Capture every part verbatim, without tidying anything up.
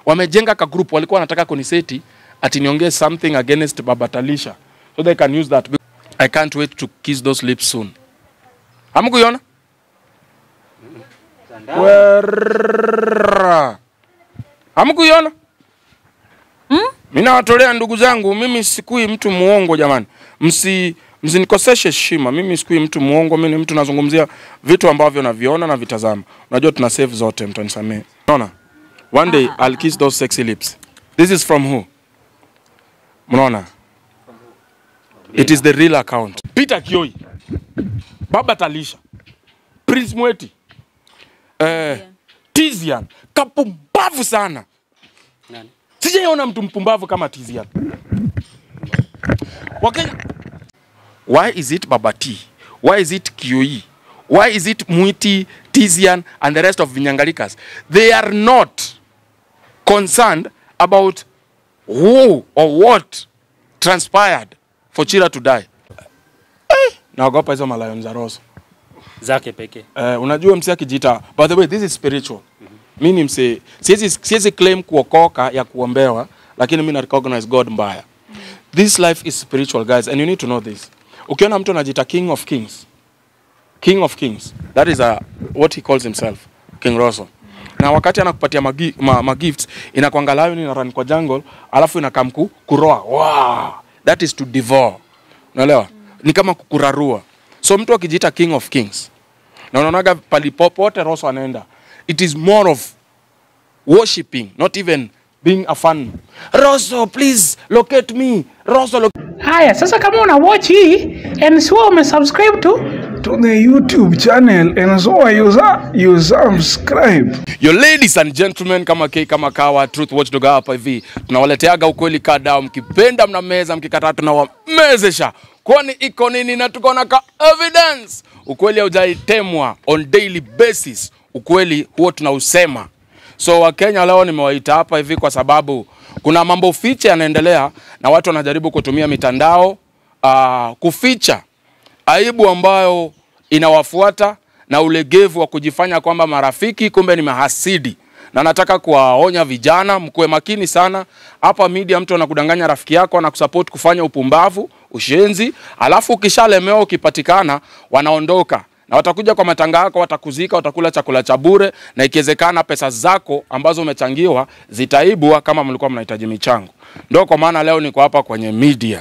wamejenga ka group, walikuwa wanataka kuniseti ati niongee something against Baba Talisha so they can use that. I can't wait to kiss those lips soon. Hamkuiona? Wera. Hamkuiona? Hmm? Mimi nawatolea ndugu zangu, mimi sikui mtu muongo jamani. Msi msinikoseshe heshima. Mimi sikui mtu muongo, mimi ni mtu nazungumzia vitu ambavyo naviona na vitazama. Unajua tuna save zote, mtanisamee. Unaona? One day I'll kiss those sexy lips. This is from who? Mnaona? It is the real account. Peter Kioi, Baba Talisha, Prince Mweti, eh, Tizian, kapumbavu sana. Nani? Sijaona mtu mpumbavu kama Tizian. Wakenya. Why is it Baba T? Why is it Kioi? Why is it Mwiti, Tizian, and the rest of Vinyangalikas? They are not concerned about who or what transpired for Chira to die. Eh, naogopa hizo malayon za Roso zake pekee. Eh, unajua msi akijita. By the way, this is spiritual. Mm-hmm. Mimi mse siwezi siwezi claim kuokoka ya kuombewa, lakini mimi na recognize God mbaya. Mm-hmm. This life is spiritual, guys, and you need to know this. Ukiona mtu anajita King of Kings, King of Kings, that is a, what he calls himself, King Roso. Na wakati anakupatia magi, ma, ma gifts inakwanga lion ina run kwa jungle, alafu inakamku kuroa. Wow, that is to devour. Unaelewa? Mm. Ni kama kukurarua. So mtu akijiita King of Kings, na unaonaga palipopote Roso anaenda, it is more of worshiping, not even being a fan. Roso, please locate me. Roso, locate. Haya, sasa kama una watch hii and so ume subscribe to to the YouTube channel and so you you subscribe. Your ladies and gentlemen, kama K kama Kawa Truth Watchdog hapa hivi. Tunawaleteaga ukweli kadao, mkipenda mnameza, mkikataa tunawamezesha. Kwani iko nini na tuko na ka evidence. Ukweli haujaitemwa on daily basis. Ukweli huo tunausema. So Wakenya leo nimewaita hapa hivi kwa sababu kuna mambo fiche yanaendelea na watu wanajaribu kutumia mitandao uh, kuficha aibu ambayo inawafuata na ulegevu wa kujifanya kwamba marafiki, kumbe ni mahasidi. Na nataka kuwaonya vijana, mkuwe makini sana. Hapa media mtu anakudanganya rafiki yako na kusupport kufanya upumbavu, ushenzi, alafu ukishalemewa ukipatikana wanaondoka. Na watakuja kwa matanga yako, watakuzika, watakula chakula cha bure, na ikiwezekana pesa zako ambazo umechangiwa zitaibwa kama mlikuwa mnahitaji michango. Ndio kwa maana leo niko hapa kwenye media.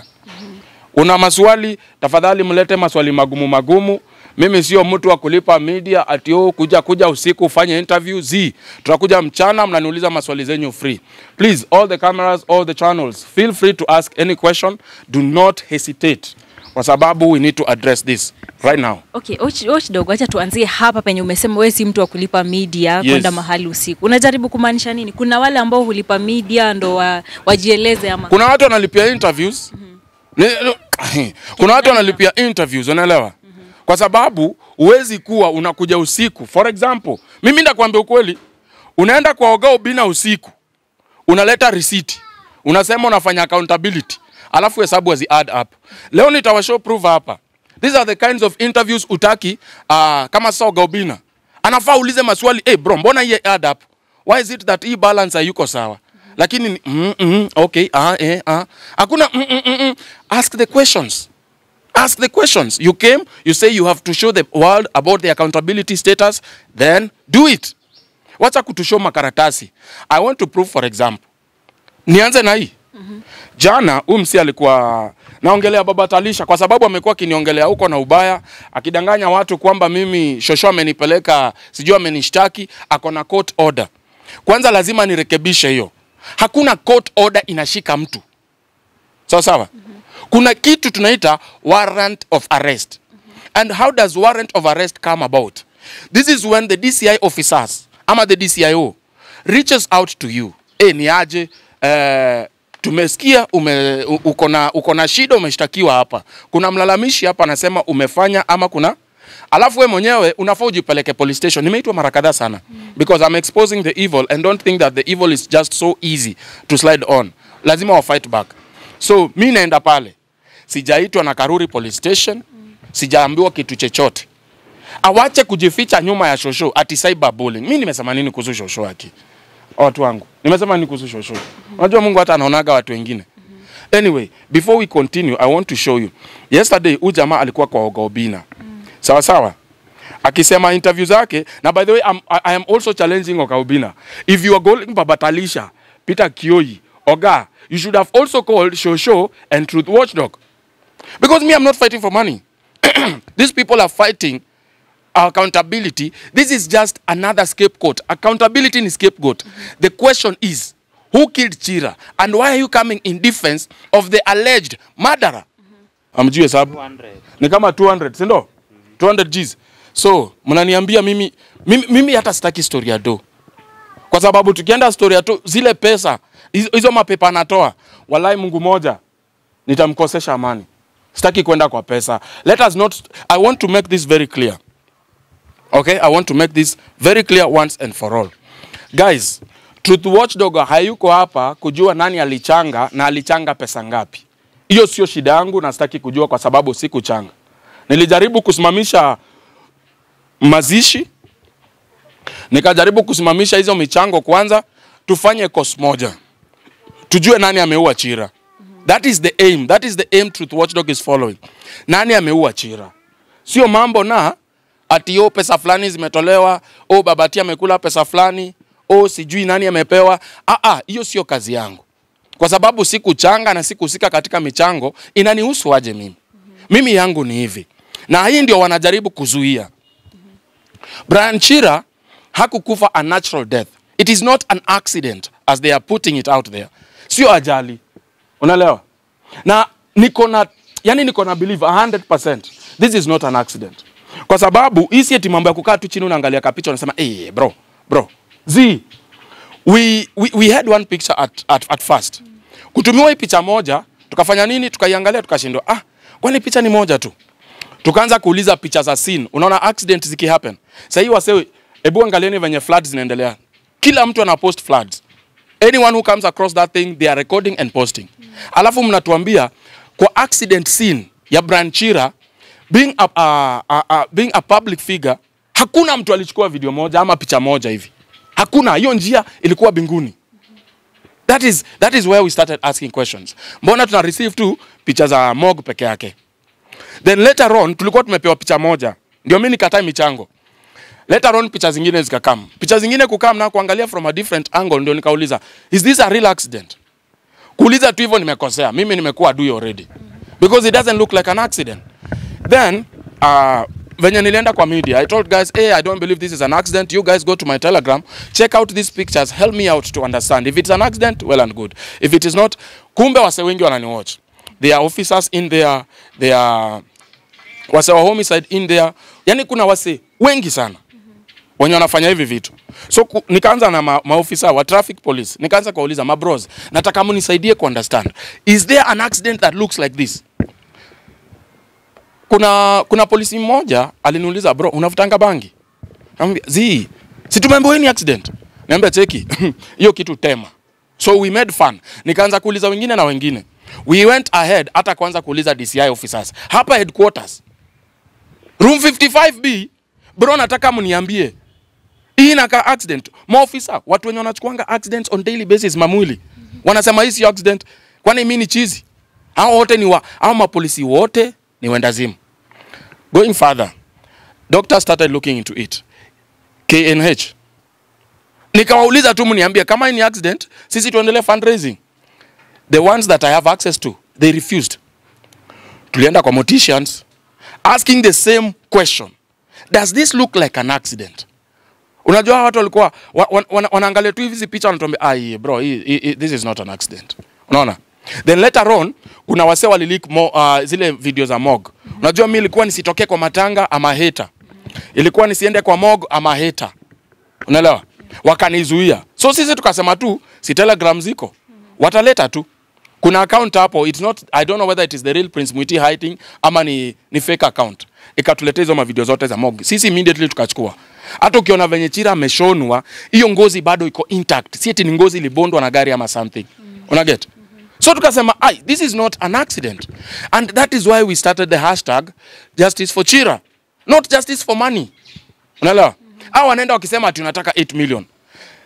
Una maswali, tafadhali mlete maswali magumu magumu. Mimi sio mtu wa kulipa media ati oh kuja kuja usiku ufanye interview zi. Tutakuja mchana mnaniuliza maswali zenyu free. Please, all the cameras, all the channels, feel free to ask any question. Do not hesitate. Kwa sababu we need to address this right now. Okay, ochi dogo, acha tuanzie hapa penye umesema wewe si mtu wa kulipa media yes. kwenda mahali usiku. Unajaribu kumaanisha nini? Kuna wale ambao hulipa media ndo wa, wajieleze ama kuna watu wanalipia interviews. Mm-hmm. Kuna watu wanalipia interviews, unaelewa? Mm-hmm. Kwa sababu uwezi kuwa unakuja usiku. For example, mimi ndakwambia ukweli, unaenda kwa Ogao Bina usiku. Unaleta receipt. Unasema unafanya accountability. Alafu hesabu hazi add up. Leo nitawashow proof hapa. These are the kinds of interviews utaki uh, kama sasa Ogao Bina. Anafaa ulize maswali, eh hey bro, mbona hii add up? Why is it that hii balance hayuko sawa? Lakini mm, mm, okay, ah eh ah. Hakuna mm, mm, mm, ask the questions. Ask the questions. You came, you say you have to show the world about the accountability status, then do it. Wacha kutushow makaratasi. I want to prove, for example. Nianze na hii. Mm-hmm. Jana umsi alikuwa naongelea Baba Talisha kwa sababu amekuwa kiniongelea huko na ubaya, akidanganya watu kwamba mimi shosho amenipeleka, sijui amenishtaki, ako na court order. Kwanza lazima nirekebishe hiyo. Hakuna court order inashika mtu. Sawa sawa? Mm-hmm. Kuna kitu tunaita warrant of arrest. Mm-hmm. And how does warrant of arrest come about? This is when the D C I officers, ama the D C I O, reaches out to you. Eh, ni aje, eh, tumesikia ume uko na uko na shida, umeshtakiwa hapa. Kuna mlalamishi hapa anasema umefanya ama kuna, alafu wewe mwenyewe unafaa ujipeleke police station. Nimeitwa mara kadhaa sana because I'm exposing the evil and don't think that the evil is just so easy to slide on. Lazima wa fight back. So mimi naenda pale. Sijaitwa na Karuri police station, sijaambiwa kitu chochote. Awache kujificha nyuma ya shosho ati cyberbullying. Mimi nimesema nini kuhusu shosho haki? Watu wangu, Nimesema ni kuhusu shosho. Unajua Mungu hata anaonaga watu wengine. Anyway, before we continue, I want to show you. Yesterday huyu jamaa alikuwa kwa Oga Obina. Sawa sawa. Akisema interview zake, na by the way I'm, I am also challenging Oga Obina. If you are going Babatalisha, Peter Kioi, Oga, you should have also called Shosho and Truth Watchdog. Because me, I'm not fighting for money. These people are fighting accountability. This is just another scapegoat. Accountability is scapegoat. Mm-hmm. The question is, who killed Chira? And why are you coming in defense of the alleged murderer? Mm-hmm. Amjue sababu. Ni kama two hundred, si ndo? Mm-hmm. two hundred G's. So, mnaniambia mimi, mimi, mimi hata sitaki story ya do. Kwa sababu tukienda story ya do, zile pesa, hizo mapepa natoa, walai Mungu moja, nitamkosesha amani. Sitaki kwenda kwa pesa. Let us not, I want to make this very clear. Okay, I want to make this very clear once and for all. Guys, Truth Watchdog hayuko hapa kujua nani alichanga na alichanga pesa ngapi. Hiyo sio shida yangu na sitaki kujua kwa sababu si kuchanga. Nilijaribu kusimamisha mazishi. Nikajaribu kusimamisha hizo michango kwanza, tufanye course moja. Tujue nani ameua Chira. That is the aim. That is the aim Truth Watchdog is following. Nani ameua Chira? Sio mambo na ati yo pesa fulani zimetolewa, o Babati amekula pesa fulani, o sijui nani amepewa. Ah ah, hiyo sio kazi yangu. Kwa sababu siku changa na siku sika katika michango, inanihusu aje mimi. Mm-hmm. Mimi yangu ni hivi. Na hii ndio wanajaribu kuzuia. Mm-hmm. Brian Chira hakukufa a natural death. It is not an accident as they are putting it out there. Sio ajali. Unaelewa? Na niko na, yani niko na believe one hundred percent this is not an accident. Kwa sababu hii si eti mambo ya kukaa tu chini unaangalia kapicha unasema eh hey, bro bro Z we, we we had one picture at at, at first. Kutumiwa hii picha moja tukafanya nini, tukaiangalia tukashindwa, ah kwani picha ni moja tu. Tukaanza kuuliza picha za scene. Unaona accident ziki happen. Sasa hii wasee, hebu angalieni venye floods zinaendelea. Kila mtu ana post floods. Anyone who comes across that thing, they are recording and posting. Mm. Alafu mnatuambia kwa accident scene ya Brian Chira, being a, uh, uh, uh, being a public figure, hakuna mtu alichukua video moja ama picha moja hivi. Hakuna, hiyo njia ilikuwa binguni. That is, that is where we started asking questions. Mbona tuna receive tu picha za Mog peke yake? Then later on, tulikuwa tumepewa picha moja. Ndio mimi nikatai michango. Later on, picha zingine zikakam. Picha zingine kukam na kuangalia from a different angle, ndio nikauliza, is this a real accident? Kuuliza tu hivyo nimekosea. Mimi nimekuwa adui already. Because it doesn't look like an accident. Then, uh, venye nilienda kwa media, I told guys, hey, I don't believe this is an accident. You guys go to my Telegram, check out these pictures, help me out to understand. If it's an accident, well and good. If it is not, kumbe wase wengi wanani watch. There are officers in there, there are wase wa homicide in there. Yani kuna wase wengi sana wenye wanafanya hivi vitu. So ku, nikaanza na ma, maofisa wa traffic police. Nikaanza kuuliza ma bros, nataka mnisaidie ku understand. Is there an accident that looks like this? Kuna kuna polisi mmoja aliniuliza, bro, unavutanga bangi? Niambia, zi, si tumeambiwa ni accident. Niambia cheki, hiyo kitu tema. So we made fun. Nikaanza kuuliza wengine na wengine. We went ahead hata kwanza kuuliza D C I officers. Hapa headquarters. Room fifty-five B, bro, nataka mniambie. Hii inaka accident. Maofisa, watu wenye wanachukuanga accidents on daily basis mamwili. Wanasema hii si accident. Kwani mimi ni chizi? Hao wote ni wa, hao mapolisi wote ni wendazimu. Going further, doctor started looking into it. K N H. Nikawauliza tu mniambie kama ni accident, sisi tuendelee fundraising. The ones that I have access to, they refused. Tulienda kwa morticians asking the same question. Does this look like an accident? Unajua watu walikuwa wanaangalia tu hizi picha wanatuambia, "Ah, bro, he, he, this is not an accident." Unaona? Then later on, kuna wase walileak uh, zile video za Mog. Mm-hmm. Unajua mimi ilikuwa nisitokee kwa matanga ama hater. Mm-hmm. Ilikuwa nisiende kwa Mog ama hater. Unaelewa? Wakanizuia. So sisi tukasema tu, si Telegram ziko. Mm-hmm. Wataleta tu. Kuna account hapo, it's not, I don't know whether it is the real Prince Mwiti hiding ama ni, ni fake account. Ikatuletea hizo mavideo zote za Mog. Sisi immediately tukachukua. Hata ukiona venye Chira ameshonwa, hiyo ngozi bado iko intact. Si eti ni ngozi ilibondwa na gari ama something. Mm-hmm. Unaget? So tukasema, ai, this is not an accident. And that is why we started the hashtag Justice for Chira. Not justice for money. Unaelewa? Mm-hmm. Hao wanaenda wakisema ati unataka eight million.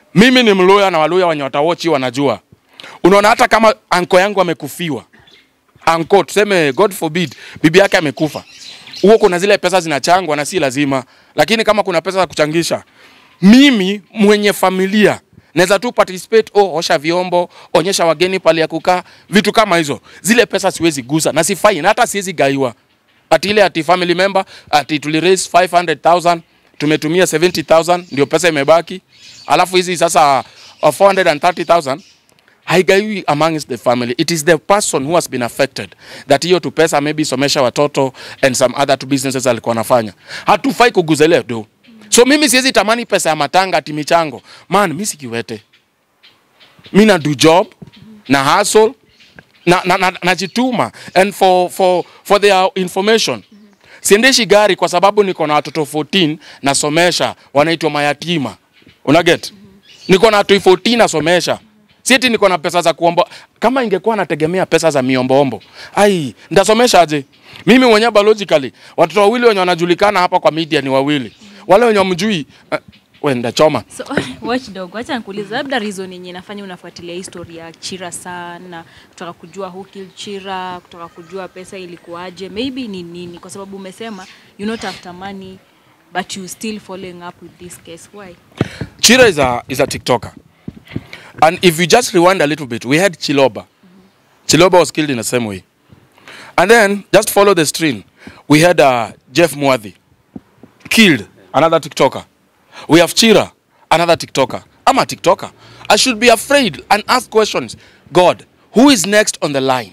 Mimi ni Mluya na Waluya wenye watawochi wanajua. Unaona hata kama anko yangu amekufiwa. Anko tuseme God forbid bibi yake amekufa. Huo kuna zile pesa zinachangwa na si lazima. Lakini kama kuna pesa za kuchangisha, mimi mwenye familia naweza tu participate, oh, osha vyombo, onyesha wageni pale ya kukaa, vitu kama hizo. Zile pesa siwezi gusa na sifai na hata siwezi gaiwa. Ati ile ati family member ati tuli raise five hundred thousand, tumetumia seventy thousand ndio pesa imebaki. Alafu hizi sasa uh, four hundred thirty thousand haigaiwi amongst the family. It is the person who has been affected that hiyo tu pesa maybe somesha watoto and some other two businesses alikuwa anafanya. Hatufai kuguzelea do. So mimi siwezi tamani pesa ya matanga ati michango. Man, mimi sikiwete. Mimi na do job na hustle na na, na, na jituma and for for for their information. Siendeshi gari kwa sababu niko na watoto fourteen nasomesha wanaitwa mayatima. Una get? Niko na watoto fourteen nasomesha. Sieti niko na pesa za kuomba. Kama ingekuwa nategemea pesa za miomboombo, ai, ndasomesha aje? Mimi mwenyewe biologically watoto wawili wenye wanajulikana hapa kwa media ni wawili. Wale wenye mjui uh, wenda choma. So watchdog, acha nikuulize labda reason yenye inafanya unafuatilia historia ya Chira sana, kutaka kujua who killed Chira, kutaka kujua pesa ilikuwaje, maybe ni nini? Kwa sababu umesema you're not after money but you still following up with this case. Why? Chira is a is a TikToker. And if you just rewind a little bit, we had Chiloba. Mm-hmm. Chiloba was killed in the same way. And then, just follow the stream. We had uh, Jeff Muadhi, killed, another TikToker. We have Chira, another TikToker. I'm a TikToker. I should be afraid and ask questions. God, who is next on the line?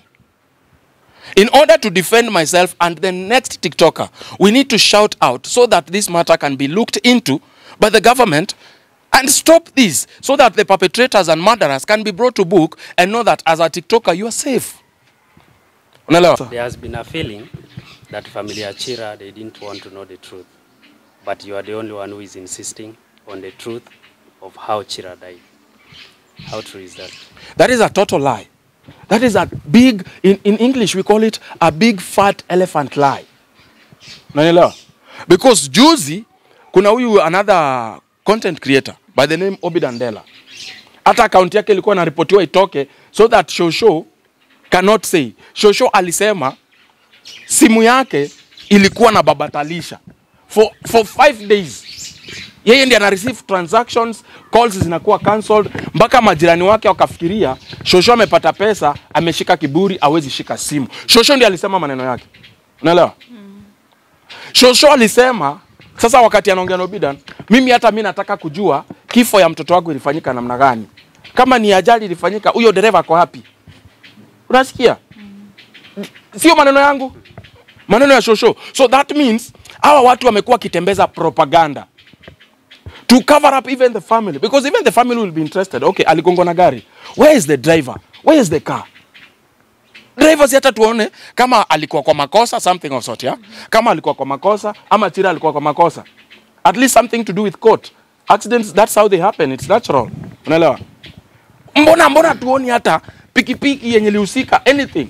In order to defend myself and the next TikToker, we need to shout out so that this matter can be looked into by the government and stop this so that the perpetrators and murderers can be brought to book and know that as a TikToker you are safe. There has been a feeling that Familia Chira, they didn't want to know the truth. But you are the only one who is insisting on the truth of how Chira died. How true is that? That is a total lie. That is a big, in, in English we call it a big fat elephant lie. Unanielewa? Because juzi, kuna huyu another content creator by the name Obi Dandela. Hata account yake ilikuwa inaripotiwa itoke so that Shosho cannot say. Shosho alisema simu yake ilikuwa na babatalisha for for five days. Yeye ndiye ana receive transactions, calls zinakuwa cancelled, mpaka majirani wake wakafikiria Shosho amepata pesa, ameshika kiburi, hawezi shika simu. Shosho ndiye alisema maneno yake. Unaelewa? Mm. Shosho alisema sasa wakati anaongea na Obidan, mimi hata mimi nataka kujua kifo ya mtoto wangu ilifanyika namna gani. Kama ni ajali ilifanyika, huyo dereva ako wapi? Unasikia? Mm. Sio maneno yangu. Maneno ya Shosho. So that means hawa watu wamekuwa kitembeza propaganda to cover up even the family, because even the family will be interested. Okay, aligongwa na gari. Where is the driver? Where is the car? Drivers hata tuone kama alikuwa kwa makosa, something of sort, yeah? Kama alikuwa kwa makosa ama Chira alikuwa kwa makosa. At least something to do with court. Accidents, that's how they happen. It's natural. Unaelewa? Mbona mbona tuoni hata pikipiki yenye lihusika anything?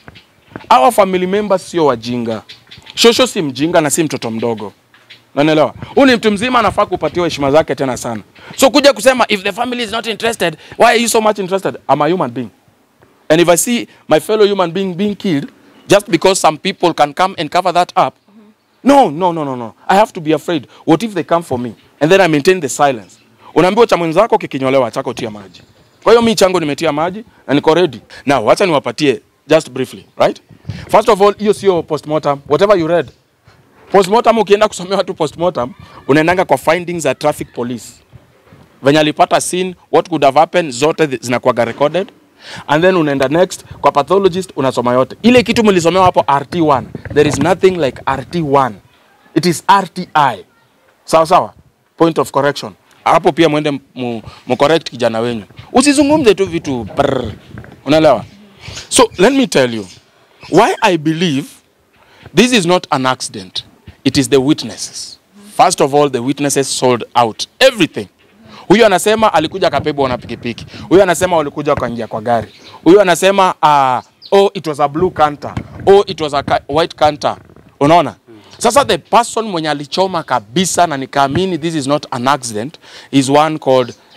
Our family members sio wajinga. Shosho si mjinga na si mtoto mdogo. Unaelewa? Huyu ni mtu mzima, anafaa kupatiwa heshima zake tena sana. So kuja kusema if the family is not interested, why are you so much interested? I'm a human being. And if I see my fellow human being being killed just because some people can come and cover that up, mm-hmm. no, no, no, no, no. I have to be afraid. What if they come for me? And then I maintain the silence. Unaambiwa cha mwenzako kikinyolewa chako tia maji. Kwa hiyo mimi changu nimetia maji na niko ready. Now, wacha niwapatie just briefly, right? First of all, hiyo sio postmortem, whatever you read. Postmortem ukienda kusomea watu postmortem, unaendanga kwa findings za traffic police. Venye alipata scene, what could have happened, zote zinakuwa recorded. And then unaenda next kwa pathologist, unasoma yote. Ile kitu mlisomewa hapo R T one. There is nothing like R T one. It is R T I. Sawa sawa? Point of correction. Hapo pia mwende mu correct kijana wenyu. Usizungumze tu vitu brr. Unaelewa? So let me tell you why I believe this is not an accident. It is the witnesses. First of all, the witnesses sold out everything. Huyu anasema alikuja kapebwa na pikipiki. Huyu anasema walikuja kaingia kwa gari. Huyu anasema uh, oh it was a blue Canter. Oh it was a white Canter. Unaona? Sasa the person mwenye alichoma kabisa na nikaamini this is not an accident is one called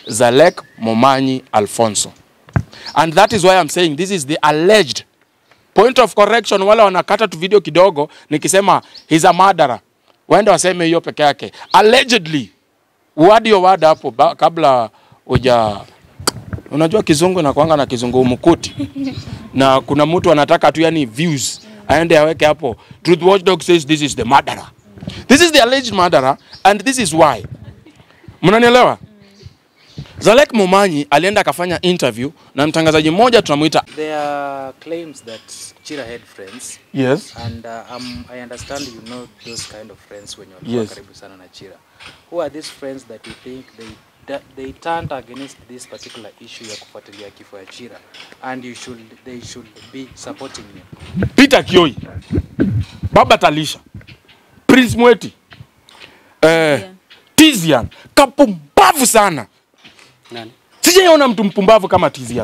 Zalek Momanyi Alfonso. And that is why I'm saying this is the alleged point of correction. Wala wanakata tu video kidogo nikisema he's a murderer. Waende waseme hiyo peke yake. Allegedly. Wadi yo wada hapo kabla uja, unajua kizungu na kuanga na kizungu umukuti. Na kuna mtu anataka tu yani views. Aende aweke hapo. Truth Watchdog says this is the murderer. This is the alleged murderer and this is why. Mnanielewa? Zalek Momanyi alienda akafanya interview na mtangazaji mmoja tunamuita. There are claims that Chira had friends. Yes. And uh, um, I understand you know those kind of friends when you're yes. karibu sana na Chira. Who are these friends that you think they that they turned against this particular issue ya kufuatilia kifo ya Chira and you should they should be supporting you? Peter Kioi, Baba Talisha, Prince Mweti, eh, Tizian, kapumbavu sana. Nani? Sijaona mtu mpumbavu kama Tizian.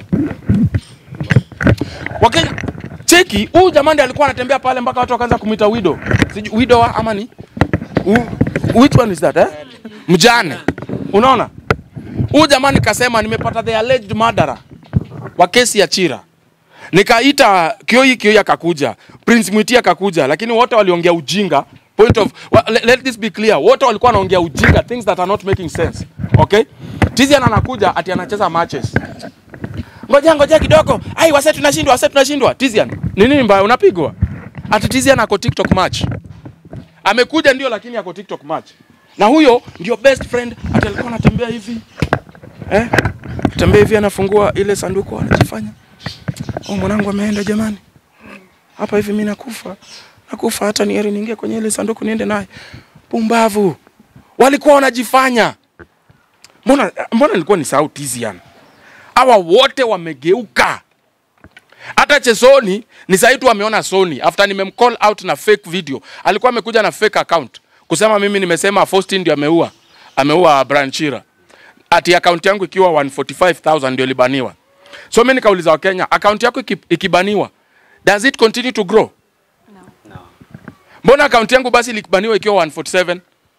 Wakenya, cheki, huyu jamani alikuwa anatembea pale mpaka watu wakaanza kumuita widow. Siju widow ama ni? U, which one is that eh? Mjane. Unaona? Huyu jamani kasema nimepata the alleged murderer wa kesi ya Chira. Nikaita Kioi, Kioi akakuja, Prince Mwiti akakuja, lakini wote waliongea ujinga. Point of well, let, let this be clear. Wote walikuwa wanaongea ujinga, things that are not making sense. Okay? Tizian anakuja ati anacheza matches. Ngoja ngoja kidogo. Ai wase tunashindwa, wase tunashindwa. Tizian, ni nini mbaya unapigwa? Ati Tizian ako TikTok match. Amekuja ndio lakini ako TikTok match. Na huyo ndio best friend ati alikuwa anatembea hivi. Eh? Tembea hivi anafungua ile sanduku anajifanya. Oh mwanangu ameenda jamani. Hapa hivi mimi nakufa. Nakufa hata ni heri niingie kwenye ile sanduku niende naye. Pumbavu. Walikuwa wanajifanya. Mbona mbona nilikuwa ni sauti Tizian? Hawa wote wamegeuka. Hata Chesoni ni saitu wameona Sony after nimemcall out na fake video. Alikuwa amekuja na fake account kusema mimi nimesema Faustin ndio ameua. Ameua Brian Chira. Ati account yangu ikiwa one hundred forty-five thousand ndio libaniwa. So mimi nikauliza wa Kenya, account yako ikibaniwa, does it continue to grow? No. No. Mbona account yangu basi ilibaniwa ikiwa one hundred forty-seven?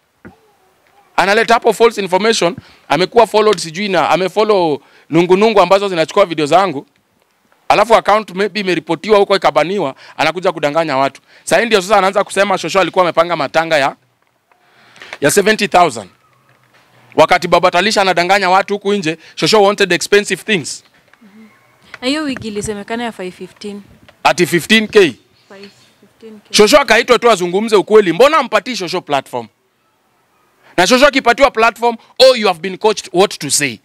Analeta hapo false information, amekuwa followed sijui na amefollow nungu nungu ambazo zinachukua video zangu. Alafu account maybe imeripotiwa huko ikabaniwa, anakuja kudanganya watu. Sasa ndio sasa anaanza kusema Shosho alikuwa amepanga matanga ya ya seventy thousand. Wakati Baba Talisha anadanganya watu huku nje, Shosho wanted expensive things. Na hiyo wigi ilisemekana ya five fifteen. Ati fifteen K. five fifteen K. Shosho akaitwa tu azungumze ukweli. Mbona mpatii Shosho platform? Na Shosho akipatiwa platform, oh you have been coached what to say.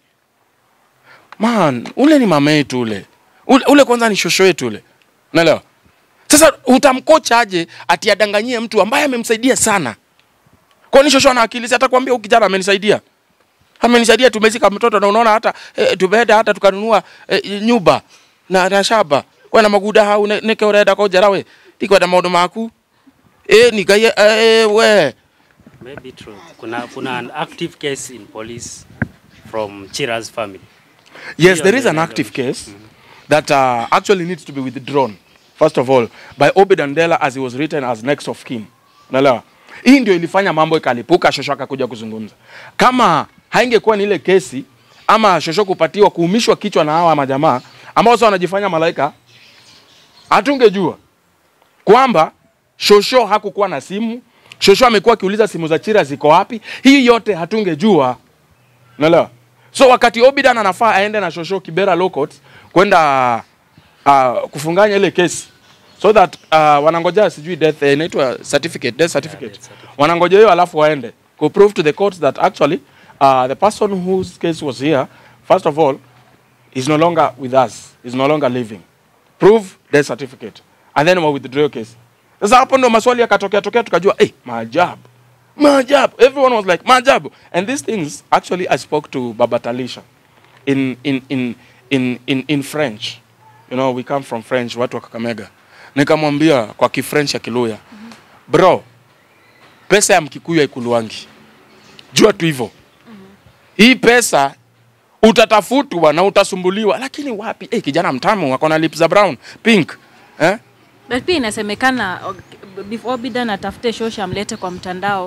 Man, ule ni mama yetu ule. Ule, ule kwanza ni Shosho yetu ule. Unaelewa? Sasa utamkocha aje ati adanganyie mtu ambaye amemsaidia sana? Kwa nini Shosho ana akili? Hata kwambia huyu kijana amenisaidia. Amenisaidia tumezika mtoto na unaona hata eh, tumeenda hata tukanunua eh, nyumba na na shamba. Kwa na maguda hau neke ureda kwa jarawe. Tiko na maodo maku. Eh nikaye eh we. Maybe true. Kuna kuna an active case in police from Chira's family. Yes, there is an active case mm-hmm. that uh, actually needs to be withdrawn. First of all, by Obed Andela as he was written as next of kin. Unaelewa? Hii ndio ilifanya mambo ikalipuka, Shosho akakuja kuzungumza. Kama haingekuwa ni ile kesi ama Shosho kupatiwa kuumishwa kichwa na hawa majamaa ambao sasa wanajifanya malaika, hatungejua kwamba Shosho hakukuwa na simu. Shosho amekuwa akiuliza simu za Chira ziko wapi. Hii yote hatungejua. Unaelewa? So wakati Obidan anafaa aende na Shosho Kibera Law Court kwenda uh, kufunganya ile kesi so that uh, wanangoja sijui death eh, inaitwa certificate death certificate. Yeah, death certificate. Wanangoja hiyo alafu waende ku prove to the court that actually uh, the person whose case was here first of all is no longer with us, is no longer living. Prove death certificate and then we withdraw case. Sasa hapo ndo maswali yakatokea tokea tukajua eh hey, maajabu. Maajabu. Everyone was like maajabu. And these things actually I spoke to Baba Talisha in in in in in in French. You know, we come from French, watu wa Kakamega. Nikamwambia kwa Kifrench ya Kiluya. Mm-hmm. Bro, pesa ya Mkikuyu haikuluangi. Jua tu hivyo. Mm-hmm. Hii pesa utatafutwa na utasumbuliwa, lakini wapi? Eh, kijana mtamu wako na lips za brown, pink. Eh? But pia inasemekana before Obidan atafute Shosho amlete kwa mtandao,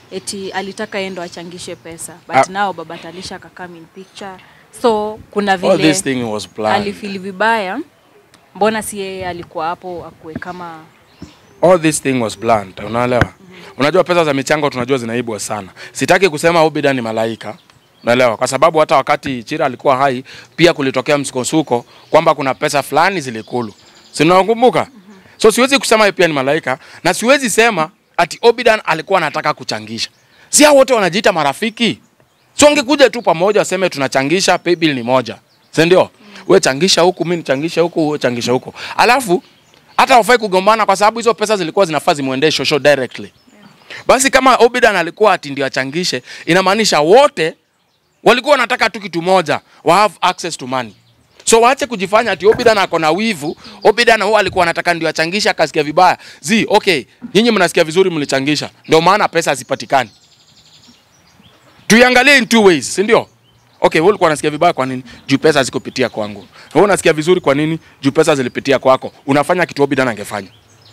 eti alitaka endo achangishe pesa but Ah. now baba Talisha akakam in picture, so kuna All this vile thing was planned. alifili vibaya, mbona si yeye alikuwa hapo akuwe kama All this thing was planned, unaelewa? Mm-hmm. Unajua pesa za michango tunajua zinaibwa sana. Sitaki kusema Obidan ni malaika, unaelewa? Kwa sababu hata wakati Chira alikuwa hai pia kulitokea msukosuko kwamba kuna pesa fulani zilikulu. Si unakumbuka? Mm-hmm. So siwezi kusema yeye pia ni malaika na siwezi sema ati Obidan alikuwa anataka kuchangisha. Si hao wote wanajiita marafiki. So ungekuja tu pamoja waseme tunachangisha, pay bill ni moja. Si ndio? Mm-hmm. Wewe changisha huku, mimi nichangisha huku, wewe changisha huku. Alafu hata wafai kugombana kwa sababu hizo pesa zilikuwa zinafaa zimuendee Shosho directly. Yeah. Basi kama Obidan alikuwa ati ndio achangishe, inamaanisha wote walikuwa wanataka tu kitu moja, wa have access to money. So waache kujifanya ati Obidan ako na wivu, Obidan huwa alikuwa anataka ndio achangisha akasikia vibaya. Zi, okay, nyinyi mnasikia vizuri mlichangisha. Ndio maana pesa hazipatikani. Tuiangalie in two ways, si ndio? Okay, wewe ulikuwa unasikia vibaya kwa nini? Juu pesa zikupitia kwangu. Wewe unasikia vizuri kwa nini? Juu pesa zilipitia kwako. Unafanya kitu Obidan angefanya.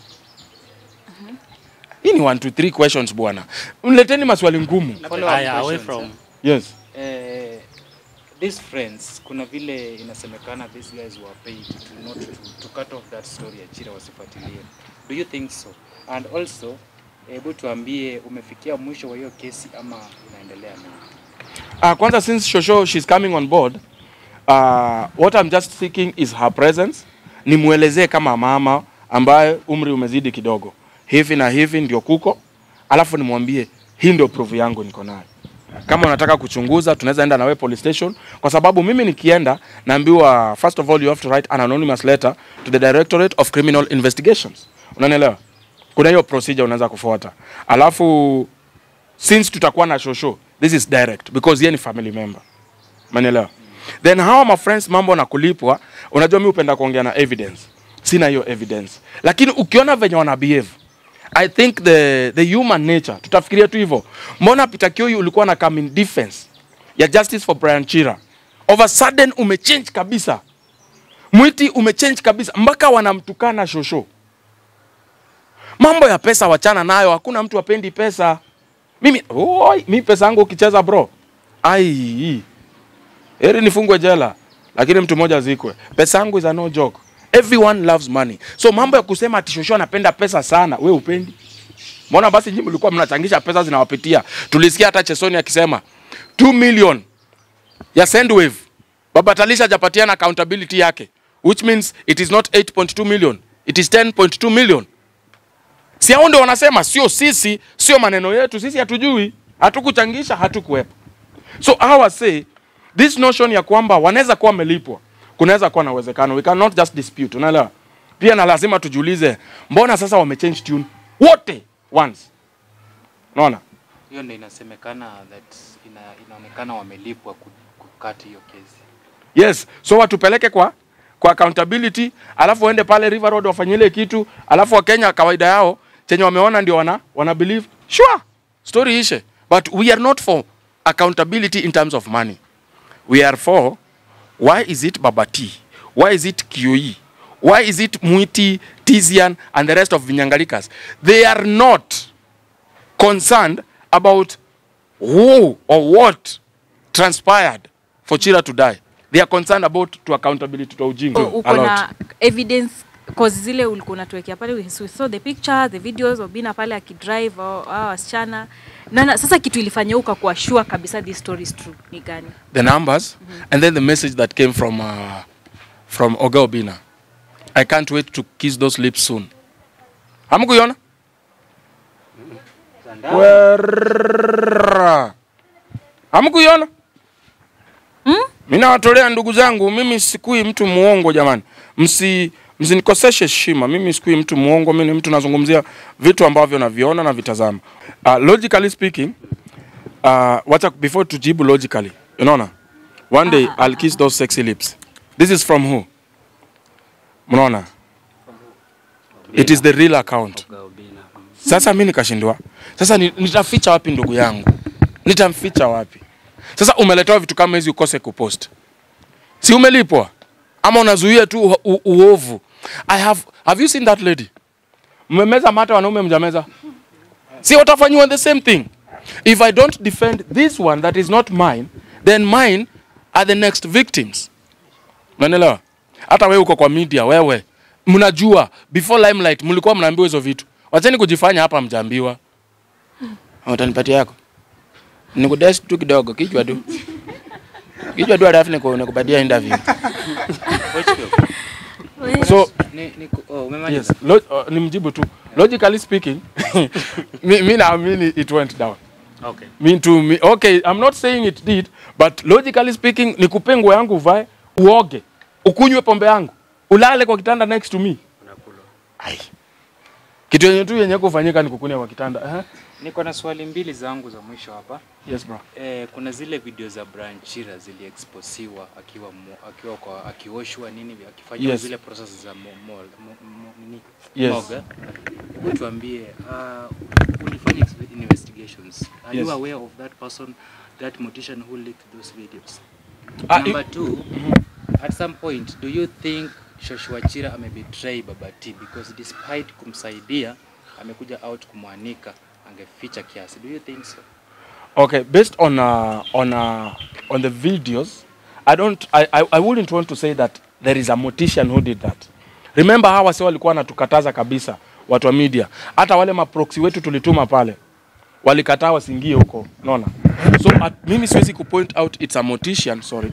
Mhm. Hii ni one two three questions bwana. Unileteni maswali ngumu. Aya, away from Yes. Eh, these friends, kuna vile inasemekana these guys were paid to not to, to cut off that story ya Chira wasifuatilie. Do you think so? And also, hebu tuambie umefikia mwisho wa hiyo kesi ama inaendelea nini? Uh, kwanza since Shosho she's coming on board, uh, what I'm just seeking is her presence. Nimuelezee kama mama ambaye umri umezidi kidogo. Hivi na hivi ndio kuko. Alafu nimwambie hii ndio proof yangu niko nayo. Kama unataka kuchunguza tunaweza enda na wewe police station kwa sababu mimi nikienda naambiwa first of all you have to write an anonymous letter to the Directorate of Criminal Investigations. Unanielewa? Kuna hiyo procedure unaweza kufuata. Alafu since tutakuwa na Shosho, this is direct because yeye ni family member. Unanielewa? Then hawa my friends mambo na kulipwa, unajua mimi upenda kuongea na evidence. Sina hiyo evidence. Lakini ukiona venye wana behave, I think the the human nature, tutafikiria tu hivyo. Mbona Peter Kioi ulikuwa na come in defense ya justice for Brian Chira? Over a sudden umechange kabisa. Mwiti umechange kabisa mpaka wanamtukana Shosho. Mambo ya pesa wachana nayo, hakuna mtu apendi pesa. Mimi oi, mimi pesa yangu ukicheza bro. Ai. Heri nifungwe jela, lakini mtu mmoja zikwe. Pesa yangu is a no joke. Everyone loves money. So mambo ya kusema ati Shosho anapenda pesa sana, we upendi? Mbona basi nyinyi mlikuwa mnachangisha pesa zinawapitia? Tulisikia hata Chesoni akisema two million ya Sendwave. Baba Talisha hajapatiana accountability yake, which means it is not eight point two million, it is ten point two million. Si hao ndio wanasema, sio sisi, sio maneno yetu, sisi hatujui, hatukuchangisha, hatukuwepo. So hawa say this notion ya kwamba wanaweza kuwa wamelipwa, kunaweza kuwa na uwezekano. We cannot just dispute, unaelewa? Pia na lazima tujiulize, mbona sasa wamechange tune wote once? Unaona? Hiyo ndio inasemekana that ina, inaonekana wamelipwa kukata hiyo kesi. Yes, so watupeleke kwa kwa accountability, alafu waende pale River Road wafanye ile kitu, alafu wa Kenya kawaida yao chenye wameona ndio wana wana believe. Sure, story ishe. But we are not for accountability in terms of money. We are for why is it Babati? Why is it Kioi? Why is it Mwiti, Tizian and the rest of Vinyangalikas? They are not concerned about who or what transpired for Chira to die. They are concerned about to accountability to ujinga. So, uko na evidence cause zile ulikuwa unatuwekea pale, we saw the picture, the videos of Bina pale akidrive au wasichana. Na sasa kitu ilifanya ukakuwa sure kabisa this story is true ni gani? The numbers mm-hmm. and then the message that came from uh, from Oga Obina. I can't wait to kiss those lips soon. Hamkuiona? Wera. Hamkuiona? Mm? Mimi nawatolea ndugu zangu, mimi sikui mtu muongo jamani. Msi msinikoseshe heshima. Mimi sikui mtu muongo, mimi ni mtu nazungumzia vitu ambavyo naviona na vitazama. Uh, logically speaking, uh, wacha before tujibu logically. Unaona? One day I'll kiss those sexy lips. This is from who? Mnaona? It is the real account. Sasa mimi nikashindwa. Sasa nitaficha wapi ndugu yangu? Nitamficha wapi? Sasa umeletewa vitu kama hizi ukose kupost. Si umelipwa? Ama unazuia tu uovu? I have have you seen that lady? Mmemeza mata wanaume mjameza. Si watafanywa the same thing. If I don't defend this one that is not mine, then mine are the next victims. Unaelewa? Hata wewe uko kwa media, wewe mnajua before limelight mlikuwa mnaambiwa hizo vitu. Wacheni kujifanya hapa mjaambiwa. Utanipatia yako. Nikudash tu kidogo, kichwa tu. Kichwa tu alafu niko nikupatia interview. So Ni, ni, oh, umemaliza? yes, log, uh, nimjibu tu. Logically speaking, me, me naamini it went down. Okay. Me to me, okay, I'm not saying it did, but logically speaking, nikupe nguo yangu uvae, uoge, ukunywe pombe yangu, ulale kwa kitanda next to me. Unakula. Ai. Kitu yenye tu yenye kufanyika ni kukunia kwa kitanda. Uh -huh. Niko na swali mbili zangu za mwisho hapa. Yes bro. Eh, kuna zile video za Brian Chira ziliexposiwa akiwa mo, akiwa kwa akioshwa nini akifanya Yes. zile process za mo, mo, mo, mo, nini Yes. moga. Hebu tuambie uh, ulifanya investigations. Are Yes. you aware of that person, that mortician who leaked those videos? Ah, Number it- two, Mhm. at some point do you think Joshua Chira amebetray Baba T because despite kumsaidia amekuja out kumwanika angeficha kiasi? Do you think so? Okay, based on uh, on uh, on the videos, I don't I, I I wouldn't want to say that there is a mortician who did that. Remember hawa sio walikuwa wanatukataza kabisa watu wa media. Hata wale maproxy wetu tulituma pale walikataa wasiingie huko. Unaona? So at, mimi siwezi ku point out it's a mortician, sorry.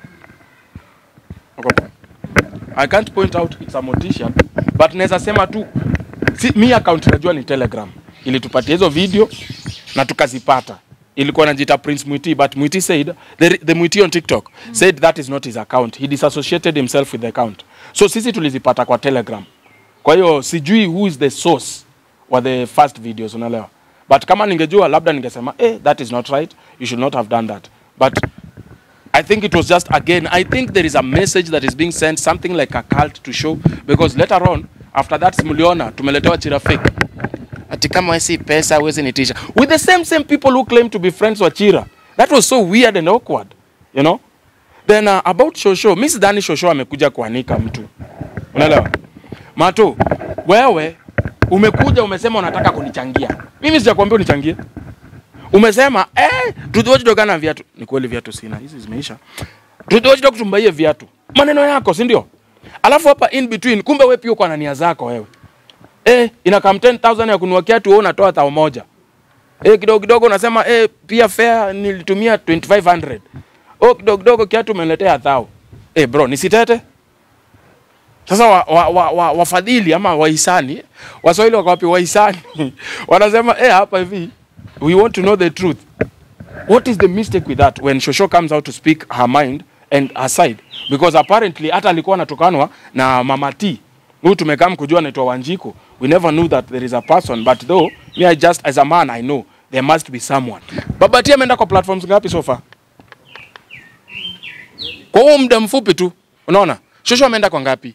Okay. I can't point out it's a mortician, but naweza sema tu si, mi account najua ni Telegram. Ilitupatia hizo video na tukazipata. Ilikuwa inajiita Prince Mwiti, but Mwiti said the, the Mwiti on TikTok mm. said that is not his account. He disassociated himself with the account. So sisi tulizipata kwa Telegram. Kwa hiyo sijui who is the source wa the first videos, unaelewa. But kama ningejua labda ningesema eh that is not right. You should not have done that. But I think it was just again I think there is a message that is being sent, something like a cult to show, because later on after that simuliona tumeletewa Chira fake. Ati kama wesi pesa wezi nitisha. With the same same people who claim to be friends wa Chira. That was so weird and awkward, you know. Then uh, about Shosho, Miss Dani Shosho amekuja kuanika mtu. Unaelewa? Mato, wewe umekuja umesema unataka kunichangia. Mimi sijakwambia unichangie. Umesema eh Truth dogana viatu. Ni kweli viatu sina. Hizi zimeisha. Truth dog tumbaie viatu. Maneno yako, si ndio? Alafu hapa in between kumbe wewe pia uko na nia zako wewe. Eh, ina come ten thousand ya kununua kiatu wewe unatoa thao moja. Eh, kidogo kidogo unasema eh pia fare nilitumia twenty-five hundred. Oh, kidogo kidogo kiatu umeniletea thao. Eh bro, nisitete. Sasa wa, wa, wa, wa, wafadhili ama wahisani, Waswahili wako wapi wahisani? Wanasema eh hapa hivi we want to know the truth. What is the mistake with that when Shosho comes out to speak her mind and her side? Because apparently hata alikuwa anatokanwa na Mama T. Huyu tumekaa kujua anaitwa Wanjiku. We never knew that there is a person, but though me I just as a man I know there must be someone. Baba T ameenda kwa platforms ngapi so far? Kwa huo muda mfupi tu, unaona? Shosho ameenda kwa ngapi?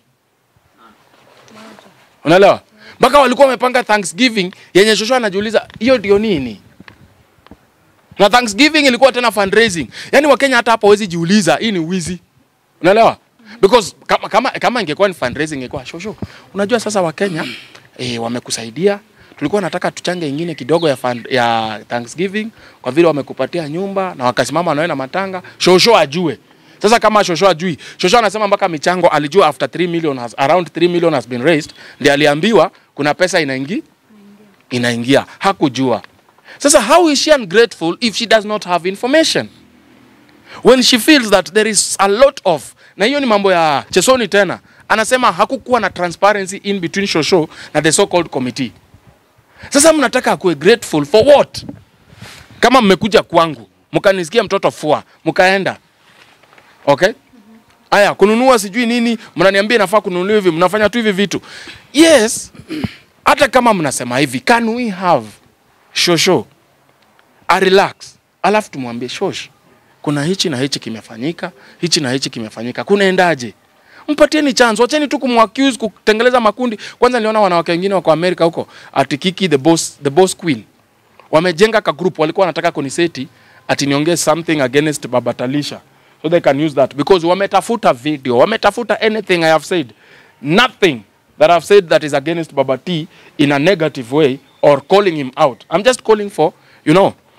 Unaelewa? Mpaka walikuwa wamepanga Thanksgiving yenye Shosho anajiuliza hiyo ndio nini? Na Thanksgiving ilikuwa tena fundraising. Yaani Wakenya hata hapo hawezi jiuliza hii ni wizi. Unaelewa? Because kama kama, kama ingekuwa ni fundraising ingekuwa Shosho. Unajua sasa Wakenya eh wamekusaidia. Tulikuwa nataka tuchange ingine kidogo ya fund, ya Thanksgiving kwa vile wamekupatia nyumba na wakasimama na wewe na matanga. Shosho ajue. Sasa kama Shosho ajui, Shosho anasema mpaka michango alijua after three million has around three million has been raised, ndiye aliambiwa kuna pesa inaingia inaingia. Hakujua. Sasa how is she ungrateful if she does not have information? When she feels that there is a lot of, na hiyo ni mambo ya Chesoni tena, anasema hakukuwa na transparency in between Shosho na the so called committee. Sasa mnataka akuwe grateful for what? Kama mmekuja kwangu, mkanisikia mtoto fua, mkaenda. Okay? Aya, kununua sijui nini, mnaniambia inafaa kununua hivi, mnafanya tu hivi vitu. Yes, hata kama mnasema hivi, can we have Shosho a relax? Alafu tumwambie Shosh, kuna hichi na hichi kimefanyika, hichi na hichi kimefanyika. Kunaendaje? Mpatieni chance, wacheni tu kumwaccuse kutengeleza makundi. Kwanza niliona wanawake wengine wako Amerika huko, ati Kiki the boss the boss queen. Wamejenga ka group, walikuwa wanataka kuniseti ati niongee something against Baba Talisha. So they can use that because wametafuta video, wametafuta anything I have said. Nothing that I've said that is against Baba T in a negative way or calling him out. I'm just calling for, you know,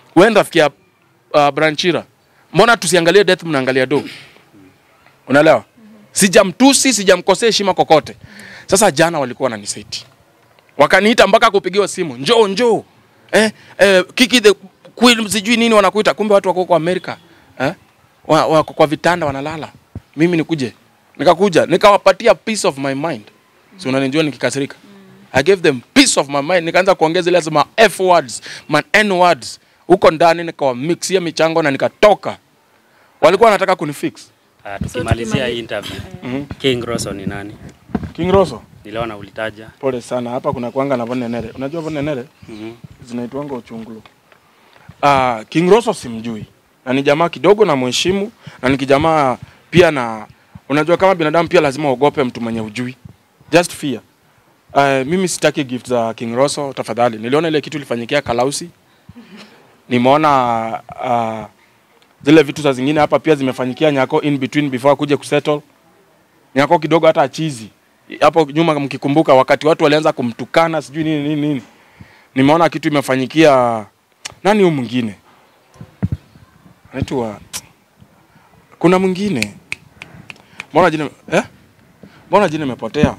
wewe ndafikia uh, Branchira. Mbona tusiangalie death mnaangalia do? Unaelewa? Sijamtusi, sijamkosea heshima kokote. Sasa jana walikuwa wananiseti. Wakaniita mpaka kupigiwa simu. Njoo njoo. Eh, eh Kiki the Queen sijui nini wanakuita. Kumbe watu wako kwa Amerika. Eh? Wa, wa, kwa vitanda wanalala. Mimi nikuje. Nikakuja, nikawapatia peace of my mind. Si unanijua nikikasirika. I gave them peace of my mind. Nikaanza kuongeza ile sema F words, man N words. Huko ndani nikawa mixia michango na nikatoka. Walikuwa wanataka kunifix. Uh, tukimalizia hii interview. Mm -hmm. King Rosso ni nani? King Rosso? Niliona ulitaja. Pole sana. Hapa kuna kuanga na Von Nenere. Unajua Von Nenere? Mhm. Mm Zinaitwanga uchungulo. Ah, uh, King Rosso simjui. Na ni jamaa kidogo na mheshimu na ni kijamaa pia na unajua kama binadamu pia lazima uogope mtu mwenye ujui. Just fear. Uh, mimi sitaki gift za King Rosso tafadhali. Niliona ile kitu ilifanyikia Kalausi. Nimeona uh, zile vitu za zingine hapa pia zimefanyikia Nyako in between before kuja kusettle. Nyako kidogo hata achizi. Hapo nyuma mkikumbuka wakati watu walianza kumtukana sijui nini nini nini. Nimeona kitu imefanyikia nani huyu mwingine? Anaitwa kuna mwingine. Mbona jina eh? Mbona jina imepotea?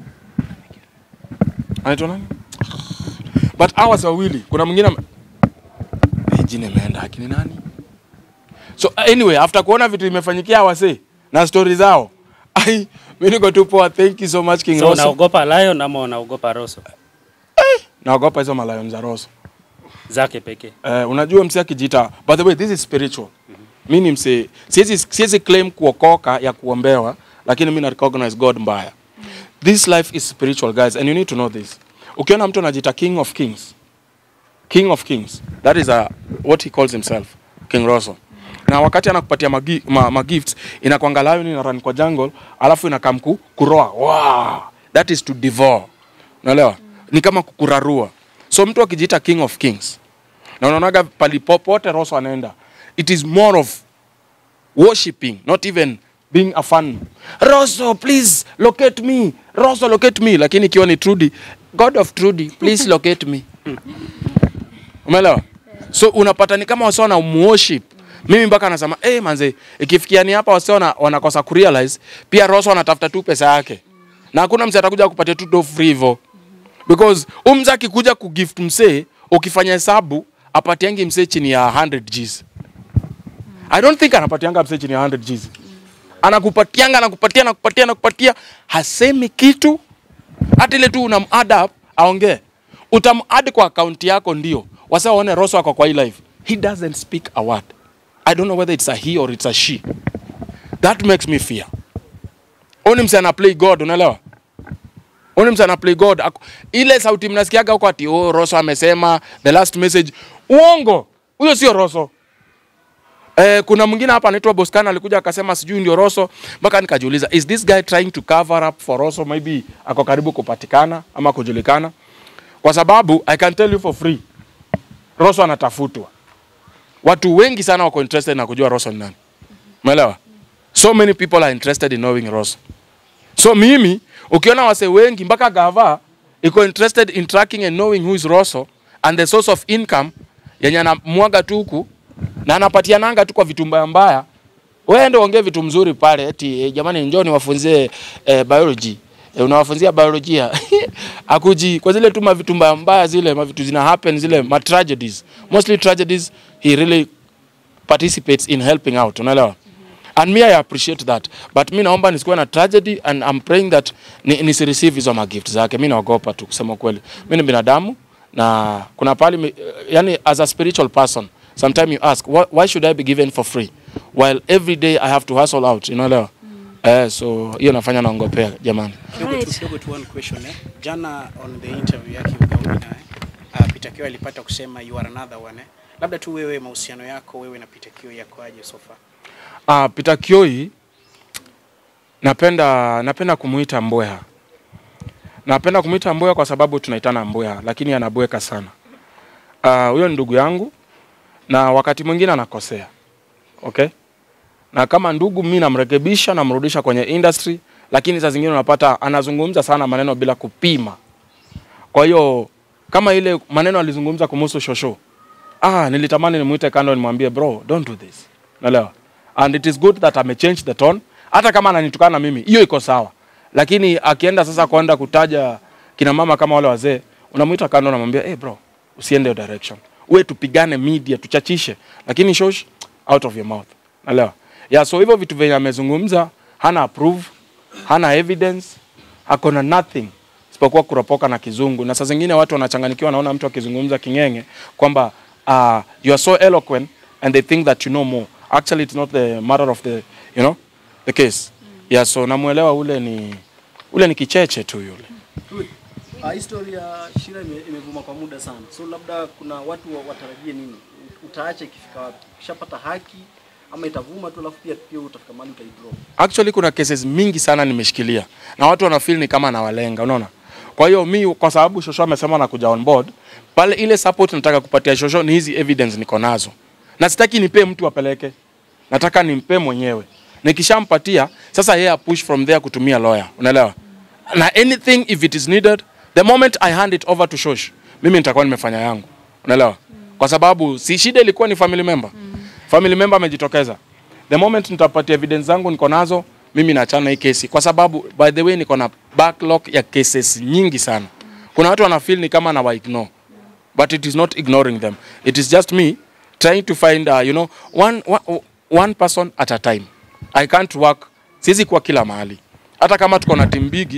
Anaitwa nani? But hours wawili. Kuna mwingine eh, jina imeenda akini nani? So anyway, after kuona vitu imefanyikia wase na stories zao. Ai, mimi niko tu poa. Thank you so much King so, Rosso. So unaogopa Lion ama unaogopa Rosso? Eh, naogopa hizo Lion za Rosso. Zake pekee. Eh, unajua msi akijiita. By the way, this is spiritual. Mm-hmm. Mimi mse siwezi siwezi claim kuokoka ya kuombewa, lakini mimi na recognize God mbaya. Mm-hmm. This life is spiritual guys and you need to know this. Ukiona mtu anajiita King of Kings. King of Kings. That is a, what he calls himself. King Rosso. Na wakati anakupatia magi, ma, ma gifts inakuanga lion ina run kwa jungle alafu inakamku kuroa. Wow, that is to devour. Unaelewa? Mm. Ni kama kukurarua. So mtu akijiita King of Kings. Na unaonaga palipopote Rosso anaenda. It is more of worshiping, not even being a fan. Rosso, please locate me. Rosso, locate me. Lakini ikiwa ni Trudy, God of Trudy, please locate me. Umeelewa? So unapata ni kama wasio na worship. Mimi mpaka anasema eh, manze ikifikia ni hapa wasio na wanakosa kurealize pia Rosso anatafuta tu pesa yake. Na hakuna mse atakuja kupatia tu do free hivyo. Because umza akikuja kugift mse ukifanya hesabu apatiangi mse chini ya one hundred G's. I don't think anapatianga mse chini ya one hundred G's. Anakupatianga anakupatia anakupatia anakupatia hasemi kitu. Hata ile tu unam add up aongee. Utam add kwa account yako ndio. Wasa waone Rosso wako kwa hii life. He doesn't speak a word. I don't know whether it's a he or it's a she. That makes me fear. Oni mse ana play God, unaelewa? Oni mse ana play God. Ile sauti mnasikiaga huko ati oh Rosso amesema the last message. Uongo. Huyo sio Rosso. Eh, kuna mwingine hapa anaitwa Boscan alikuja akasema sijui ndio Rosso, mpaka nikajiuliza is this guy trying to cover up for Rosso, maybe ako karibu kupatikana ama kujulikana? Kwa sababu I can tell you for free. Rosso anatafutwa. Watu wengi sana wako interested na kujua Rosso ni nani. Umeelewa? So many people are interested in knowing Rosso. So mimi ukiona wase wengi mpaka gava iko interested in tracking and knowing who is Rosso and the source of income yenye anamwaga tu huku na anapatia nanga tu kwa vitu mbaya mbaya. Wewe ndio ongea vitu mzuri pale eti eh, jamani njoo niwafunzie eh, biology. Eh, unawafunzia biolojia. Akuji kwa zile tu mavitu mbaya mbaya zile mavitu zina happen zile ma tragedies. Mostly tragedies he really participates in helping out, unaelewa? And me I appreciate that. But mimi naomba nisikuwe na tragedy and I'm praying that ni, nisi receive hizo ma gifts zake. Mimi naogopa tu kusema kweli. Mimi ni binadamu na kuna pali yani as a spiritual person sometimes you ask why, why should I be given for free while every day I have to hustle out, unaelewa? Eh, so hiyo nafanya naongopea jamani. Kidogo tu one question eh. Jana on the interview yake Ugauni naye uh, Peter Kioi alipata kusema you are another one eh. Labda tu wewe mahusiano yako wewe na Peter Kioi yako aje so far? Ah, uh, Peter Kioi napenda napenda kumuita Mbweha. Napenda kumuita Mbweha kwa sababu tunaitana Mbweha lakini anabweka sana. Ah, uh, huyo ndugu yangu na wakati mwingine anakosea. Okay? Na kama ndugu mimi namrekebisha na mrudisha kwenye industry, lakini saa zingine unapata anazungumza sana maneno bila kupima. Kwa hiyo kama ile maneno alizungumza kumhusu Shosho, ah, nilitamani nimuite kando nimwambie bro, don't do this. Unaelewa? And it is good that ame change the tone. Hata kama ananitukana mimi, hiyo iko sawa. Lakini akienda sasa kwenda kutaja kina mama kama wale wazee, unamuita kando unamwambia, "Eh hey bro, usiende hiyo direction. Uwe tupigane media, tuchachishe. Lakini shosh out of your mouth." Unaelewa? Yeah, so hivyo vitu venye amezungumza, hana approve, hana evidence, hakuna nothing isipokuwa kuropoka na kizungu. Na saa zingine watu wanachanganyikiwa, naona mtu akizungumza kingenge kwamba uh, you are so eloquent and they think that you know more. Actually it's not the matter of the, you know, the case. Mm. Yeah, so namuelewa ule ni ule ni kicheche tu yule. Uh, historia ya Shira imevuma kwa muda sana. So labda kuna watu watarajie nini? Utaacha ikifika wapi? Ukishapata haki ama itavuma tu alafu pia pia utafika mahali utaidrop? Actually kuna cases mingi sana nimeshikilia. Na watu wana feel ni kama nawalenga, unaona? Kwa hiyo mi kwa sababu Shosho amesema na kuja on board, pale ile support nataka kupatia Shosho ni hizi evidence niko nazo. Na sitaki nipe mtu apeleke. Nataka nimpe mwenyewe. Nikishampatia sasa yeye push from there kutumia lawyer. Unaelewa? Na anything if it is needed, the moment I hand it over to Shosh, mimi nitakuwa nimefanya yangu. Unaelewa? Kwa sababu si shida ilikuwa ni family member. Family member amejitokeza. The moment nitapatia evidence zangu niko nazo, mimi naachana hii kesi kwa sababu by the way niko na backlog ya cases nyingi sana. Kuna watu wana feel ni kama na wa ignore. But it is not ignoring them. It is just me trying to find uh, you know one, one one person at a time. I can't work sisi kwa kila mahali. Hata kama tuko na team bigi,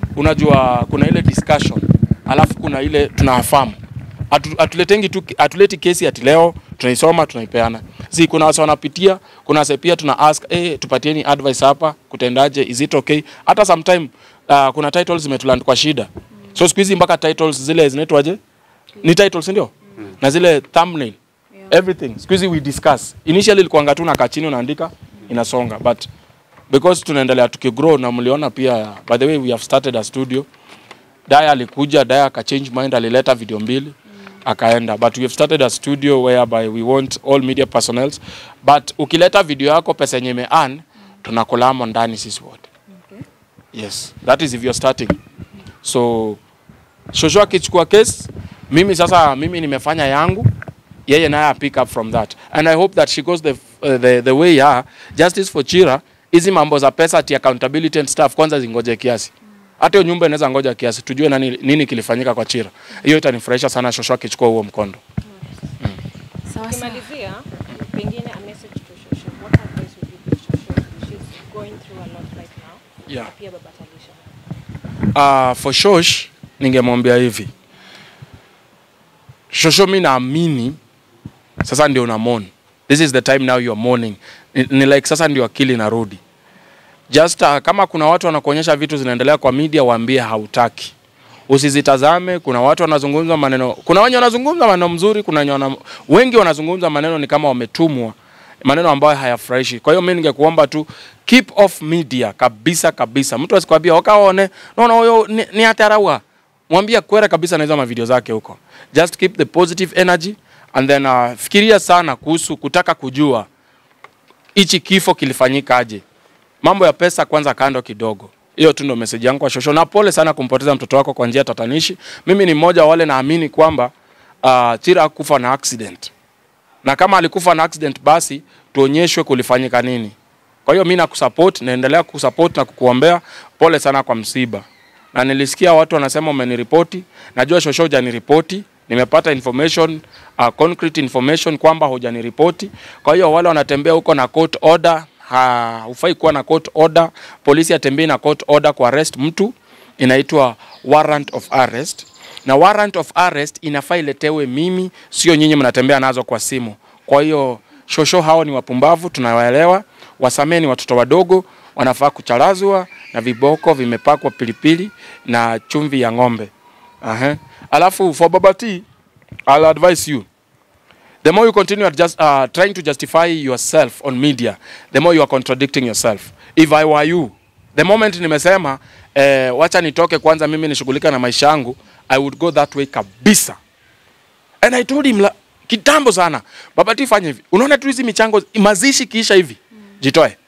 unajua kuna ile discussion, alafu kuna ile tunafahamu. Atu, atuletengi tu atuleti kesi ati leo tunaisoma tunaipeana. Si kuna watu wanapitia, kuna wase pia tuna ask eh tupatieni advice hapa kutendaje, is it okay? Hata sometime uh, kuna titles zimetuland kwa shida. So siku hizi mpaka titles zile zinaitwaje? Ni titles ndio? Mm. Na zile thumbnail. Yeah. Everything. Siku hizi we discuss. Initially ilikuwa tu na kachini unaandika inasonga, but because tunaendelea tukigrow na mliona pia by the way we have started a studio. Daya alikuja, Daya aka change mind, alileta video mbili mm. akaenda, but we have started a studio whereby we want all media personnels, but ukileta video yako pesa yenye ime earn mm. tunakolamo ndani sisi wote. Okay. Yes, that is if you're starting. Mm. So Shosho akichukua case, mimi sasa mimi nimefanya yangu, yeye naye pick up from that, and I hope that she goes the uh, the the way ya justice for Chira. Hizi mambo za pesa ati accountability and stuff kwanza zingoje kiasi. Hata hiyo nyumba inaweza ngoja kiasi tujue nani nini kilifanyika kwa Chira. Hiyo itanifurahisha sana Shosho akichukua huo mkondo. Mm. Sawa sawa. Kimalizia pengine a message to Shosho. What advice would you give Shosho? She's going through a lot right now. Yeah. Pia baba Talisha. Ah, uh, for Shosh ningemwambia hivi. Shosho mimi naamini sasa ndio una mourn. This is the time now you are mourning. Ni, ni like sasa ndio akili narudi. Just uh, kama kuna watu wanakuonyesha vitu zinaendelea kwa media, waambie hautaki. Usizitazame. Kuna watu wanazungumza maneno, kuna wenye wanazungumza maneno mzuri, kuna wana, wengi wanazungumza maneno ni kama wametumwa, maneno ambayo hayafurahishi. Kwa hiyo mimi ningekuomba tu keep off media kabisa kabisa. Mtu asikwambia wakaone no no huyo ni, ni atarawa. Mwambie kwera kabisa na hizo ma video zake huko. Just keep the positive energy and then uh, fikiria sana kuhusu kutaka kujua hichi kifo kilifanyika aje. Mambo ya pesa kwanza kando kidogo. Hiyo tu ndio message yangu kwa Shosho. Na pole sana kumpoteza mtoto wako kwa njia tatanishi. Mimi ni mmoja wale naamini kwamba uh, Chira hakufa na accident. Na kama alikufa na accident basi tuonyeshwe kulifanyika nini. Kwa hiyo mimi nakusupport, naendelea kusupport na kukuombea. Pole sana kwa msiba. Na nilisikia watu wanasema umeniripoti. Najua Shosho hujaniripoti. Nimepata information, uh, concrete information kwamba hujaniripoti. Kwa hiyo wale wanatembea huko na court order, ha, hufai kuwa na court order. Polisi atembee na court order kwa arrest mtu, inaitwa warrant of arrest. Na warrant of arrest inafaa iletewe mimi, sio nyinyi mnatembea nazo kwa simu. Kwa hiyo Shosho hao ni wapumbavu, tunawaelewa. Wasamee ni watoto wadogo, wanafaa kucharazwa na viboko vimepakwa pilipili na chumvi ya ng'ombe. Aha. Alafu for Baba T, I'll advise you. The more you continue at just uh, trying to justify yourself on media, the more you are contradicting yourself. If I were you, the moment nimesema eh, wacha nitoke kwanza mimi nishughulika na maisha yangu, I would go that way kabisa. And I told him la, kitambo sana, Baba T fanya hivi. Unaona tu hizi michango mazishi kisha hivi. Jitoe.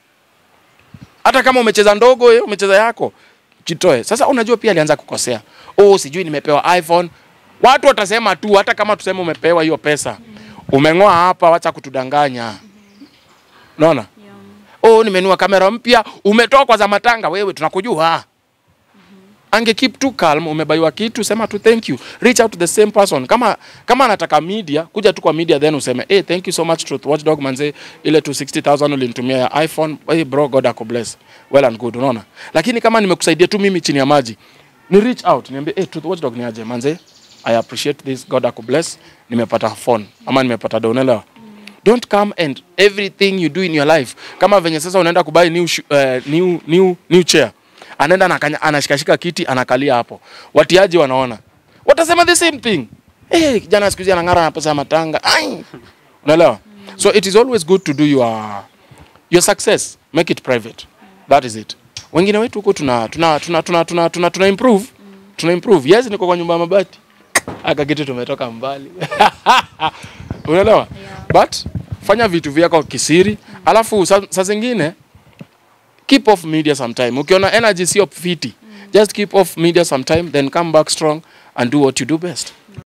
Hata kama umecheza ndogo, umecheza yako, jitoe. Sasa unajua pia alianza kukosea. Oh, sijui nimepewa iPhone. Watu watasema tu hata kama tuseme umepewa hiyo pesa. Umeng'oa hapa, wacha kutudanganya. Unaona? Yeah. Oh, nimenunua kamera mpya, umetoa kwa za matanga, wewe tunakujua. Ange keep too calm, umebaiwa kitu, sema tu thank you. Reach out to the same person. Kama kama anataka media, kuja tu kwa media then useme, "Hey, thank you so much Truth Watchdog manze, ile two hundred sixty thousand ulinitumia ya iPhone. Hey bro, God akubless." Well and good, unaona? Lakini kama nimekusaidia tu mimi chini ya maji, ni reach out, niambie, "Hey, Truth Watchdog ni aje manze? I appreciate this, God akubless. Nimepata phone ama nimepata donela." Don't come and everything you do in your life. Kama venye sasa unaenda kubai new uh, new new new chair. Anaenda anashikashika kiti anakalia hapo. Watiaji wanaona. Watasema the same thing. Eh, hey, kijana siku hizi anang'ara na pesa ya matanga. Ai. Unaelewa? So it is always good to do your your success, make it private. That is it. Wengine wetu huko tuna tuna tuna tuna tuna tuna, tuna improve. Tuna improve. Yes, niko kwa nyumba ya mabati. Aka kitu tumetoka mbali. Unaelewa? But fanya vitu vyako kisiri, alafu saa zingine keep off media sometime. Ukiona energy sio fiti, just keep off media sometime, then come back strong and do what you do best.